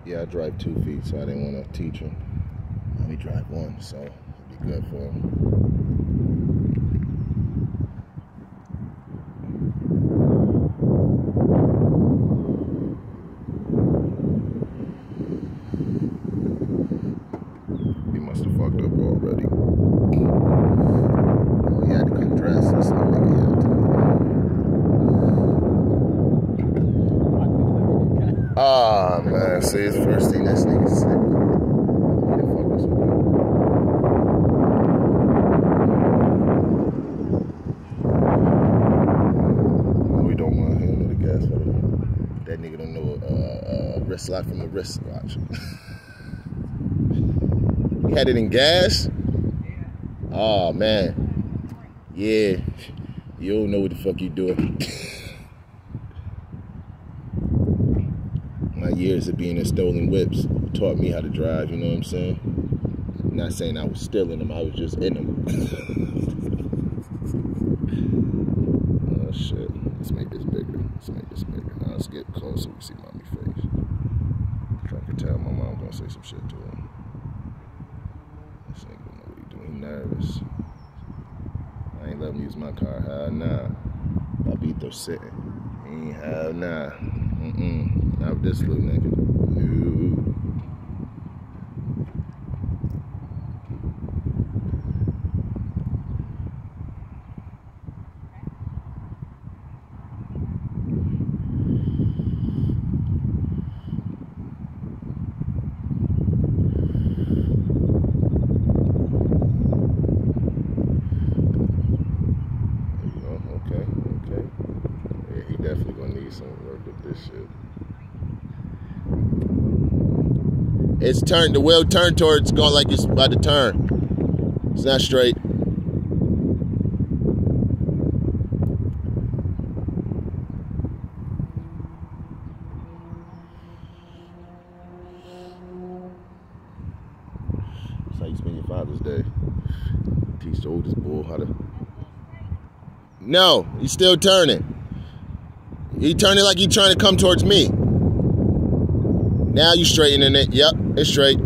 Yeah, I drive 2 feet, so I didn't want to teach him. Let me drive 1, so it'd be good for him. He must have fucked up already. Oh, he had to come dressed or something. Ah, man, see, it's first thing this nigga said. Who the fuck was it? No, we don't want him to the gas pedal. That nigga don't know wrist lock from the wrist watch. You had it in gas? Oh, man. Yeah. You don't know what the fuck you doing. My years of being in stolen whips taught me how to drive, you know what I'm saying? I'm not saying I was stealing them, I was just in them. Oh shit, let's make this bigger. Let's make this bigger. Now let's get close so we see mommy's face. I can tell my mom gonna say some shit to him. This nigga don't know what he doing, he nervous. I ain't let him use my car, hell nah. I'll be there sitting. He ain't hell nah. Not with this little nigga. No. Okay. Yeah, he definitely gonna need some work with this shit. It's turned, the wheel turned towards, going like it's about to turn. It's not straight. That's how you spend your Father's Day. Teach the oldest boy how to. No, he's still turning. He turning like he's trying to come towards me. Now you straightening it. Yep, it's straight.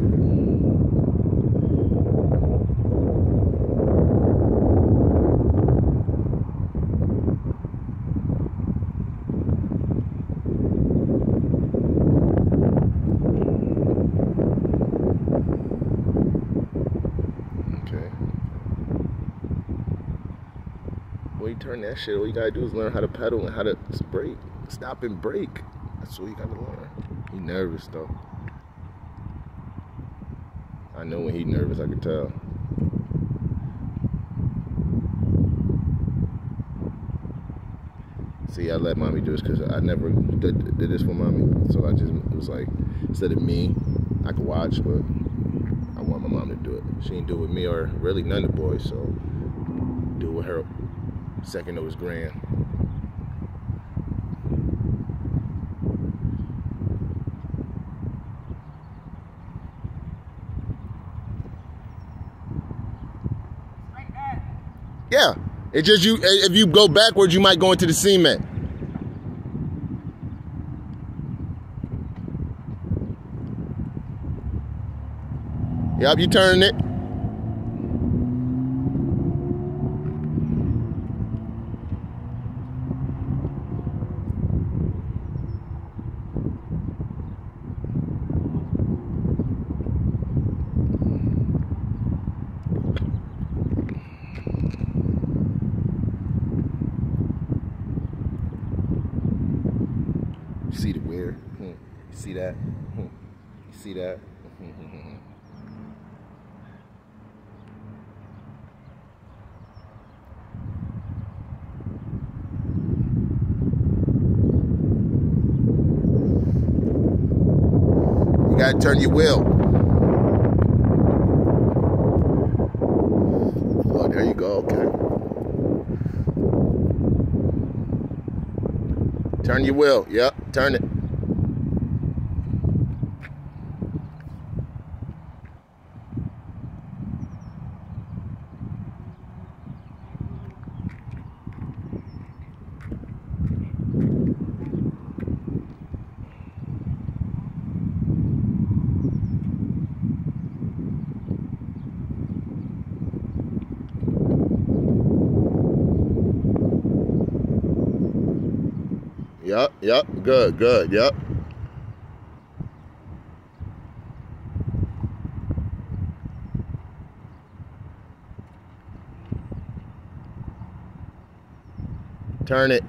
Okay. Well, you turn that shit, all you gotta do is learn how to pedal and how to brake. Stop and brake. That's what you gotta learn. He nervous though. I know when he nervous, I can tell. See, I let mommy do this because I never did this for mommy. So I just was like, instead of me, I could watch, but I want my mom to do it. She didn't do it with me or really none of the boys, so do it with her. Second it was grand. Yeah, it's just you. If you go backwards, you might go into the cement. Yep, you turning it. See the weird? You see that? You see that? You gotta turn your wheel. Oh, there you go, okay. Turn your wheel, yep, turn it. Yup. Good, good, yup. Turn it.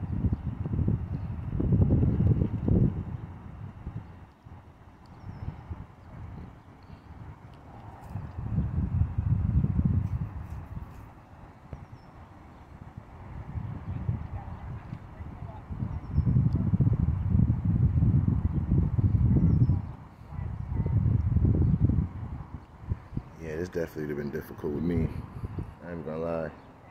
Yeah, this definitely would have been difficult with me. I ain't gonna lie.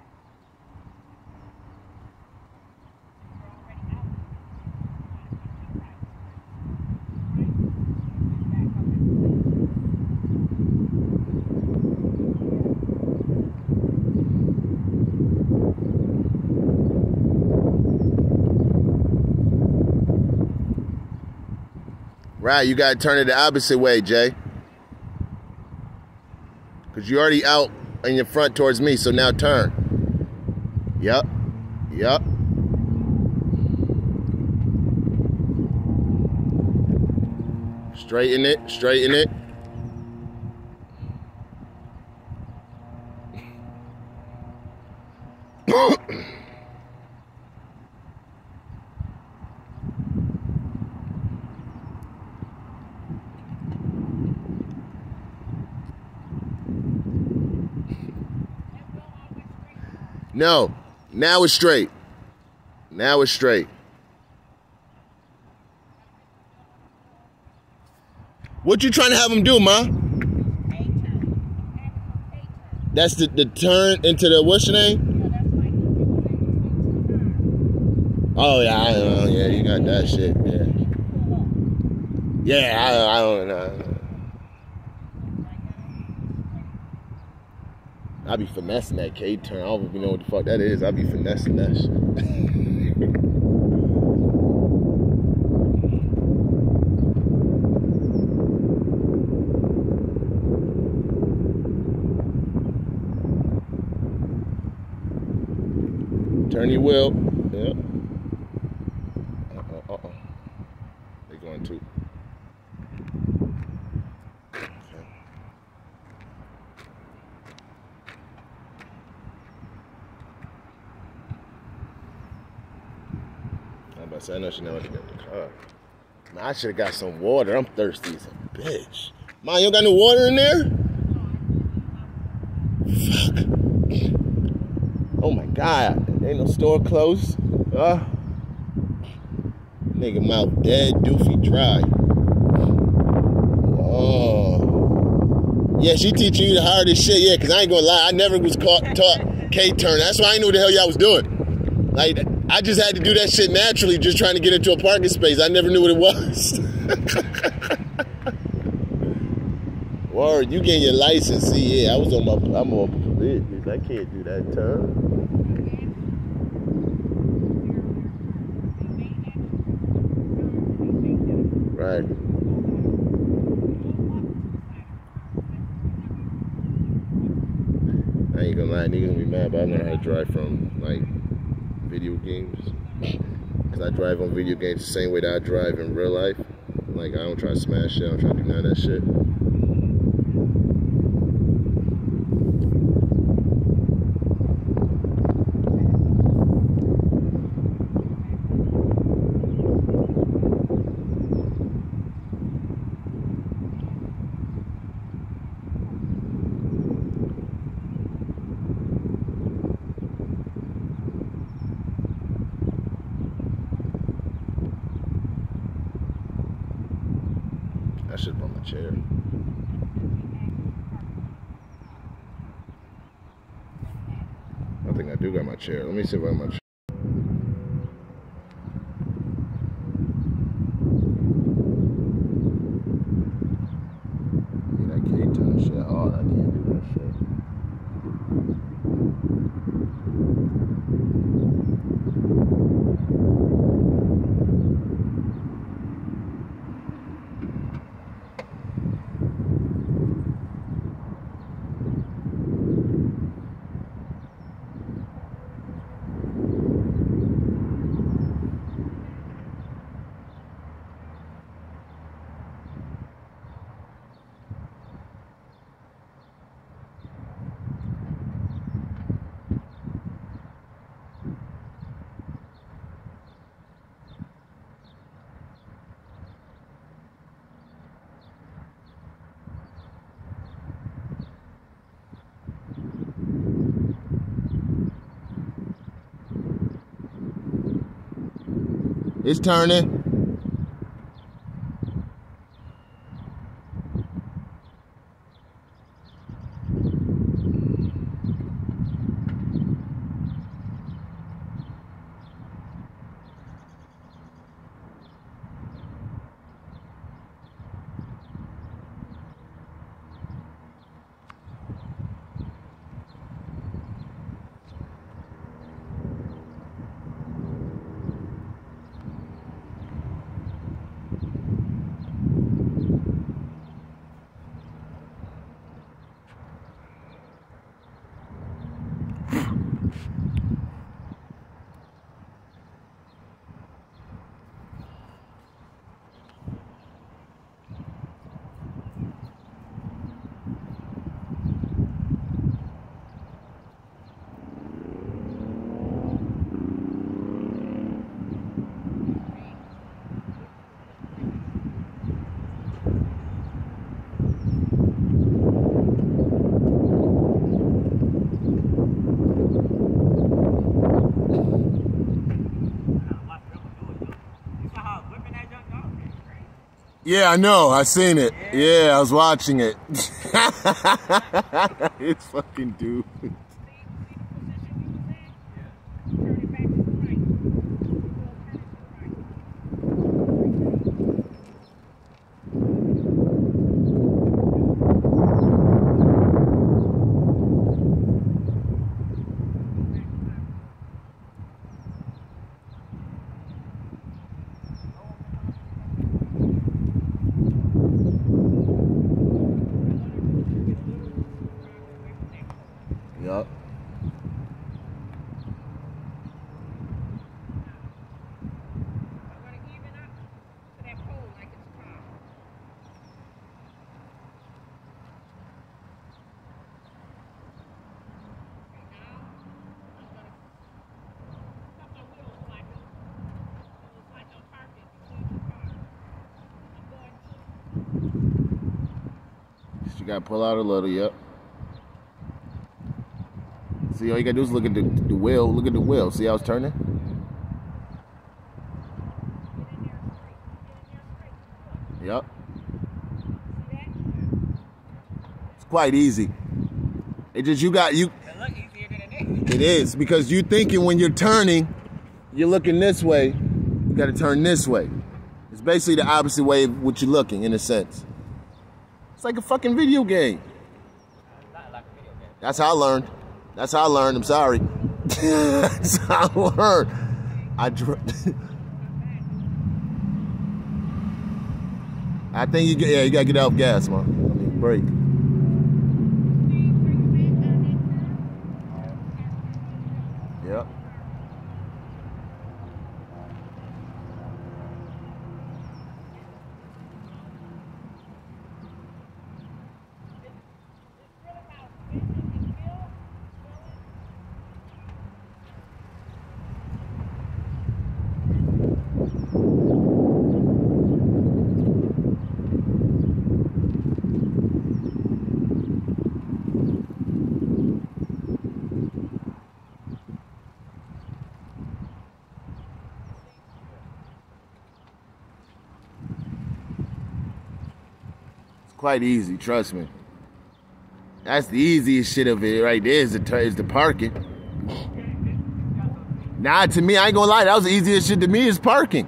Right, you gotta turn it the opposite way, Jay. Cause you're already out in your front towards me, so now turn. Yup. Straighten it. No, now it's straight. What you trying to have them do, Ma? That's the turn into the, what's your name? Oh, yeah, I know. Yeah, you got that shit, yeah. Yeah, I don't know. I be finessing that K-turn. I don't even know what the fuck that is. I be finessing that shit. Turn your wheel. Yep. They're going too. Okay. I'm about to say, I know she never got the car. Man, I should have got some water. I'm thirsty as a bitch. Man, you don't got no water in there? Fuck. Oh my God. Ain't no store close. Nigga mouth dead, doofy, dry. Oh. Yeah, she teaching you the hardest shit. Yeah, because I ain't gonna lie. I never was taught K-turn. That's why I didn't know what the hell y'all was doing. Like, I just had to do that shit naturally, just trying to get into a parking space. I never knew what it was. Word, you getting your license. See, yeah, I'm on it. I can't do that turn. Right. I ain't gonna lie, niggas gonna be mad, but I know how to drive from, like, video games. Because I drive on video games the same way that I drive in real life. Like, I don't try to smash shit, I don't try to do none of that shit. I should have brought my chair. I think I do got my chair. Let me see if I have my chair. Yeah, that K-turn shit hard. I can't do that shit. It's turning. Yeah, I know. I seen it. Yeah, I was watching it. It's fucking dude. Yup. You gotta pull out a little, yep. See, all you gotta do is look at the wheel. Look at the wheel. See how it's turning? Yep. It's quite easy. It just you. It look easier than it is. It is because you thinking when you're turning, you're looking this way. You gotta turn this way. It's basically the opposite way of what you're looking, in a sense. It's like a fucking video game. Not like a video game. That's how I learned. That's how I learned. I'm sorry. That's how I learned. I think you gotta get off gas, man. I mean, brake. Yep. Quite easy, trust me. That's the easiest shit of it right there is the parking. Nah, to me, I ain't gonna lie, that was the easiest shit to me is parking.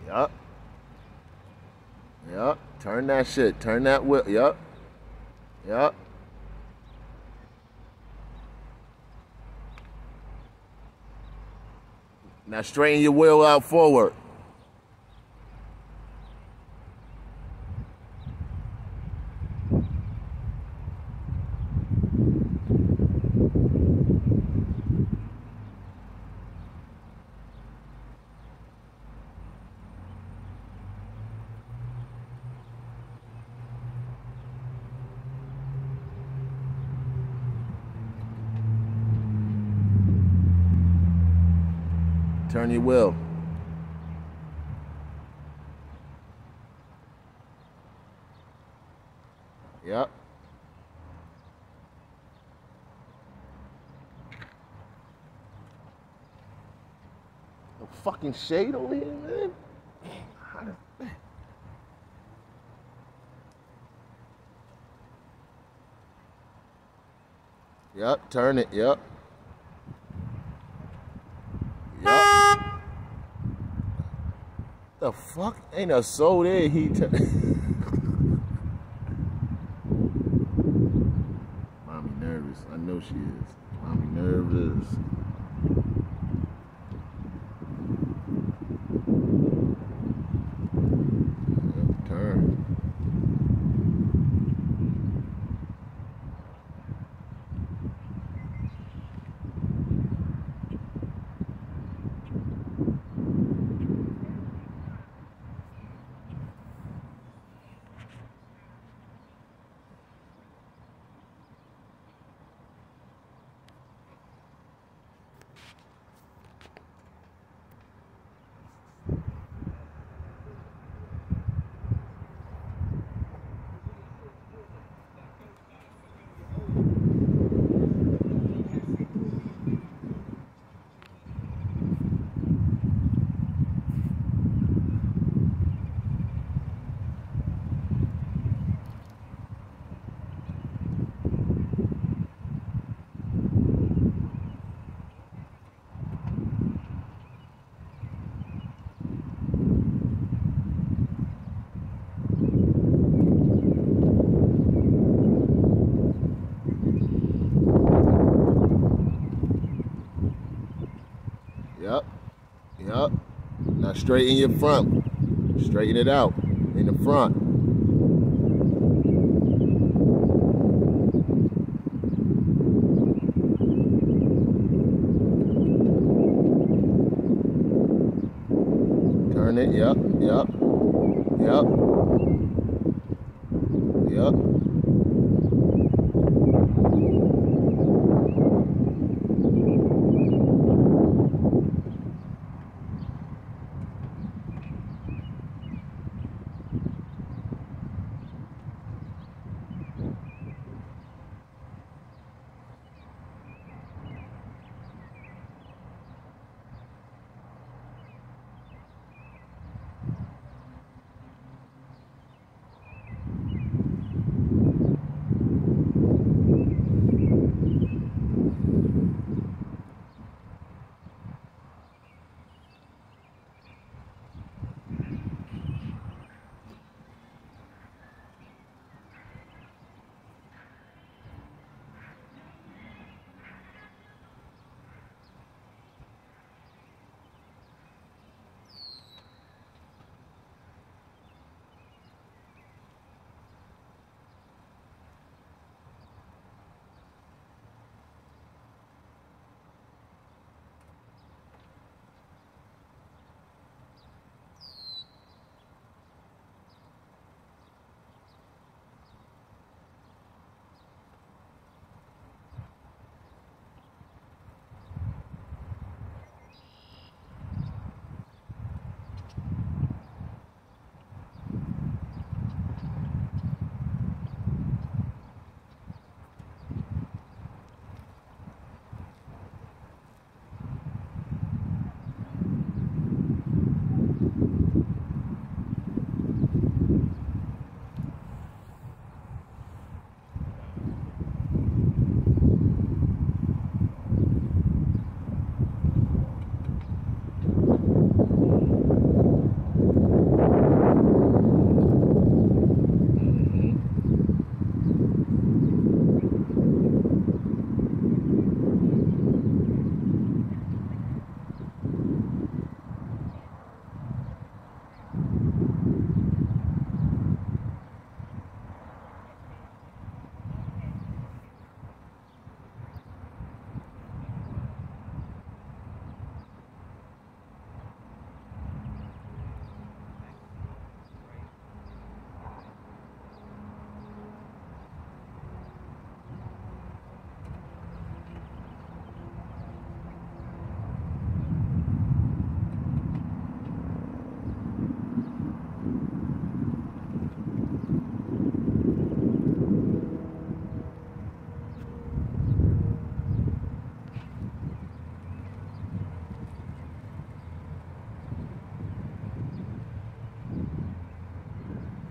Yup. Yup. Turn that shit. Turn that wheel. Yup. Yup. Now straighten your wheel out forward. Turn your wheel. Yep. No fucking shade over here, man. Yep, turn it, yep. Yep. The fuck? Ain't a soul there, he Mommy nervous. I know she is. Mommy nervous. Yep, turn. Yep. Yep. Now straighten your front. Straighten it out in the front. Turn it. Yep. Yep. Yep. Yep.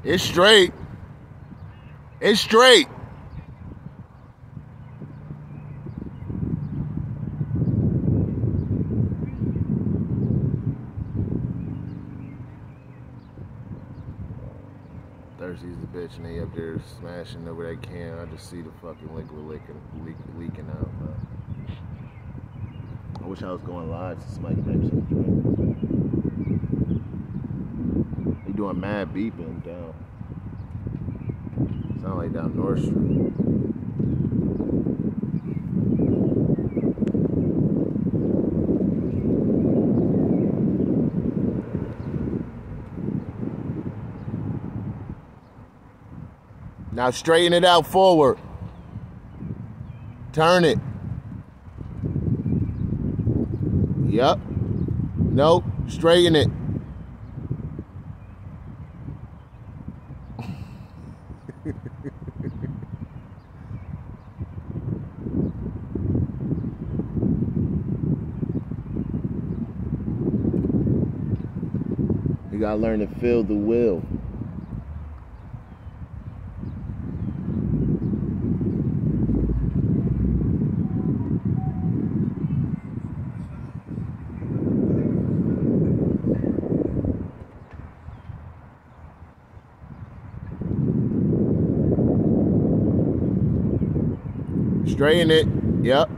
It's straight. It's straight. Thirsty's the bitch, and they up there smashing over that can. I just see the fucking liquid leaking out, man. I wish I was going live to somebody make some drink. They doing mad beeping down. Sound like down North Street. Now straighten it out forward. Turn it. Yep. Nope. Straighten it. You gotta learn to feel the wheel. Straighten it. Yep.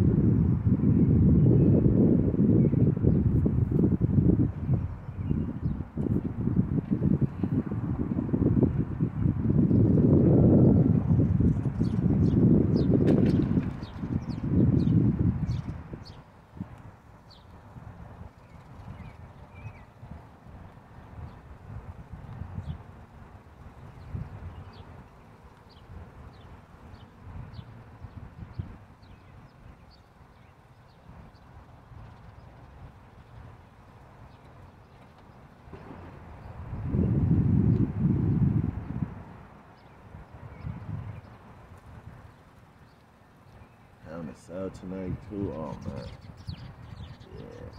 On the south tonight too. Oh man. Yeah.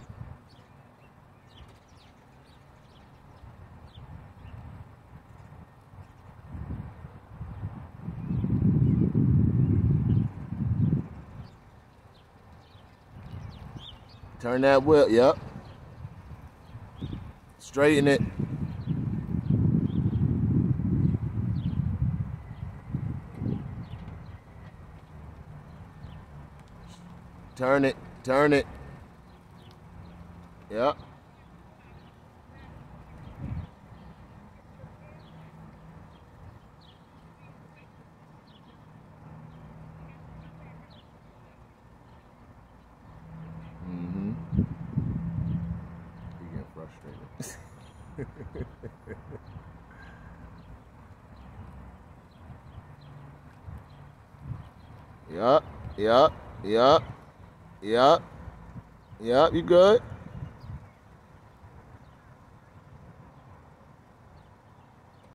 Turn that wheel. Yep. Straighten it. Turn it, turn it. Yep. Mm-hmm. You get frustrated. Yep, yep, yep. Yep. Yep, you good?